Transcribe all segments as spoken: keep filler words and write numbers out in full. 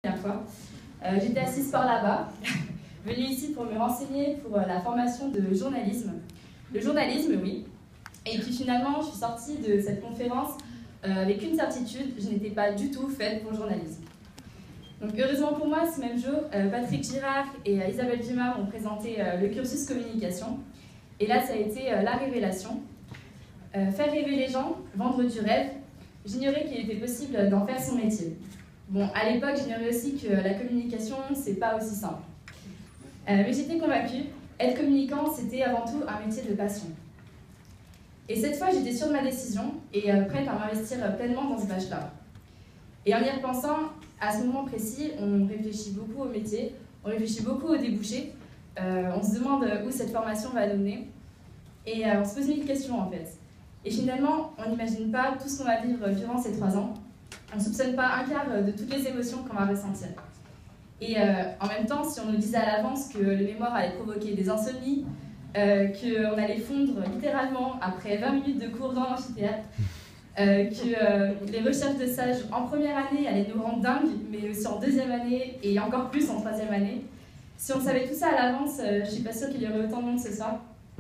première fois. Euh, J'étais assise par là-bas, venue ici pour me renseigner pour euh, la formation de journalisme. Le journalisme, oui. Et puis finalement, je suis sortie de cette conférence euh, avec une certitude, je n'étais pas du tout faite pour le journalisme. Donc heureusement pour moi, ce même jour, euh, Patrick Girard et euh, Isabelle Dumas m'ont présenté euh, le cursus communication. Et là, ça a été euh, la révélation. Euh, faire rêver les gens, vendre du rêve, j'ignorais qu'il était possible d'en faire son métier. Bon, à l'époque, j'ignorais aussi que la communication, c'est pas aussi simple. Euh, mais j'étais convaincue, être communicant, c'était avant tout un métier de passion. Et cette fois, j'étais sûre de ma décision et euh, prête à m'investir pleinement dans ce bachelor. Et en y repensant, à ce moment précis, on réfléchit beaucoup au métier, on réfléchit beaucoup aux débouchés, euh, on se demande où cette formation va nous mener, et euh, on se pose mille questions en fait. Et finalement, on n'imagine pas tout ce qu'on va vivre durant ces trois ans. On ne soupçonne pas un quart de toutes les émotions qu'on va ressentir. Et euh, en même temps, si on nous disait à l'avance que le mémoire allait provoquer des insomnies, euh, qu'on allait fondre littéralement après vingt minutes de cours dans l'amphithéâtre, euh, que euh, les recherches de stages en première année allaient nous rendre dingues, mais aussi en deuxième année et encore plus en troisième année, si on savait tout ça à l'avance, euh, je ne suis pas sûre qu'il y aurait autant de monde ce soir.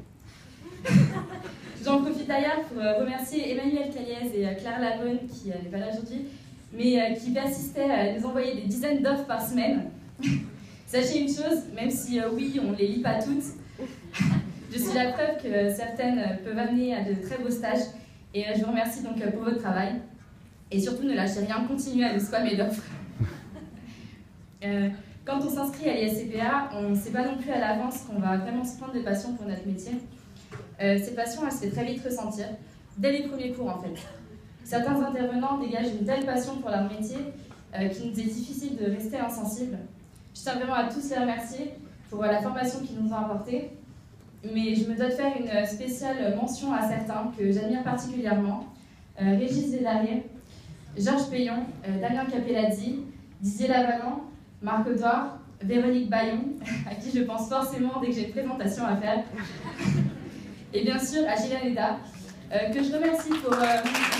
J'en profite d'ailleurs pour remercier Emmanuel Caliez et Claire Labonne, qui n'est pas là aujourd'hui, mais qui persistaient à nous envoyer des dizaines d'offres par semaine. Sachez une chose, même si euh, oui, on ne les lit pas toutes, je suis la preuve que certaines peuvent amener à de très beaux stages, et euh, je vous remercie donc pour votre travail. Et surtout, ne lâchez rien, continuez à nous spammer d'offres. Euh, quand on s'inscrit à l'I S C P A, on ne sait pas non plus à l'avance qu'on va vraiment se prendre de passion pour notre métier. Euh, ces passions, elles se fait très vite ressentir, dès les premiers cours en fait. Certains intervenants dégagent une telle passion pour leur métier euh, qu'il nous est difficile de rester insensible. Je tiens vraiment à tous les remercier pour euh, la formation qu'ils nous ont apportée, mais je me dois de faire une spéciale mention à certains que j'admire particulièrement. Euh, Régis Zédarié, Georges Payon, euh, Damien Capellazzi, Didier Lavallant, Marc Audouard, Véronique Bayon, à qui je pense forcément dès que j'ai une présentation à faire. Et bien sûr à Gilles Haneda, euh, que je remercie pour... Euh...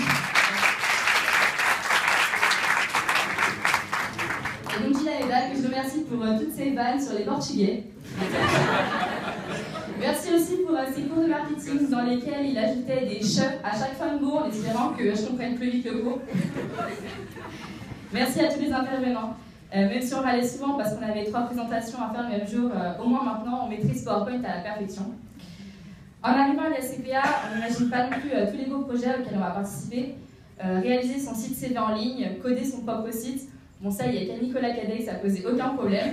Et donc Gilles Haneda, que je remercie pour euh, toutes ces vannes sur les Portugais. Merci aussi pour euh, ces cours de marketing dans lesquels il ajoutait des che à chaque fin de mot en espérant que je comprenne plus vite le cours. Merci à tous les intervenants. Euh, même si on râlait souvent parce qu'on avait trois présentations à faire le même jour, euh, au moins maintenant on maîtrise PowerPoint à la perfection. En arrivant à l'I S C P A, on n'imagine pas non plus euh, tous les beaux projets auxquels on va participer. Euh, réaliser son site C V en ligne, coder son propre site. Bon, ça, il y a qu'à Nicolas Cadet, ça posait aucun problème.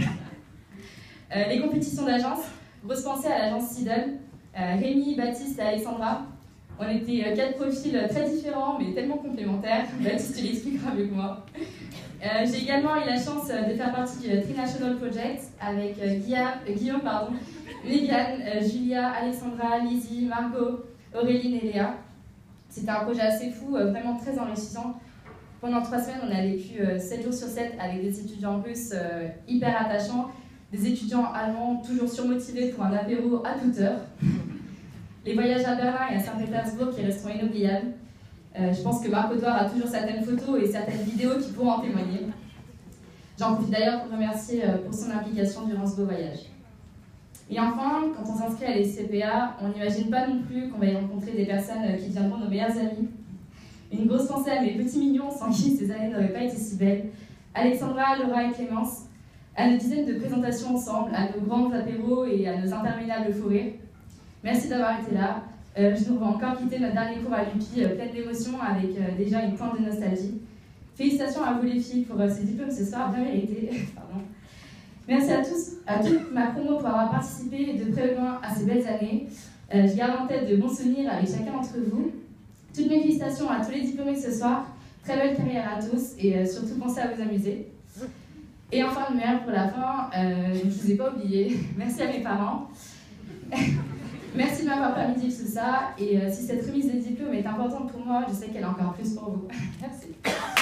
euh, les compétitions d'agence, grosse pensée à l'agence Sidon. Euh, Rémi, Baptiste et Alexandra. On était euh, quatre profils très différents, mais tellement complémentaires. Baptiste, tu l'expliqueras mieux que moi. Euh, J'ai également eu la chance de faire partie du Trinational Project avec euh, Guillaume, euh, Guillaume pardon, Mégane, euh, Julia, Alexandra, Lizzie, Margot, Auréline et Léa. C'était un projet assez fou, euh, vraiment très enrichissant. Pendant trois semaines, on a vécu euh, sept jours sur sept avec des étudiants russes euh, hyper attachants, des étudiants allemands toujours surmotivés pour un apéro à toute heure. Les voyages à Berlin et à Saint-Pétersbourg qui resteront inoubliables. Euh, je pense que Marc Audouard a toujours certaines photos et certaines vidéos qui pourront en témoigner. J'en profite d'ailleurs pour remercier euh, pour son implication durant ce beau voyage. Et enfin, quand on s'inscrit à l'I S C P A, on n'imagine pas non plus qu'on va y rencontrer des personnes qui deviendront nos meilleures amies. Une grosse pensée à mes petits mignons sans qui ces années n'auraient pas été si belles. Alexandra, Laura et Clémence, à nos dizaines de présentations ensemble, à nos grands apéros et à nos interminables fous rires. Merci d'avoir été là. Euh, je nous vois encore quitter notre dernier cours à l'U P I, euh, pleine d'émotions, avec euh, déjà une pointe de nostalgie. Félicitations à vous les filles pour euh, ces diplômes ce soir, bien mérités. Pardon. Merci à tous, à toute ma promo pour avoir participé de près ou loin à ces belles années. Euh, je garde en tête de bons souvenirs avec chacun d'entre vous. Toutes mes félicitations à tous les diplômés ce soir. Très belle carrière à tous et euh, surtout pensez à vous amuser. Et enfin, le meilleur pour la fin, euh, je ne vous ai pas oublié. Merci à mes parents. Merci de m'avoir permis de vivre tout ça. Et euh, si cette remise de diplôme est importante pour moi, je sais qu'elle est encore plus pour vous. Merci.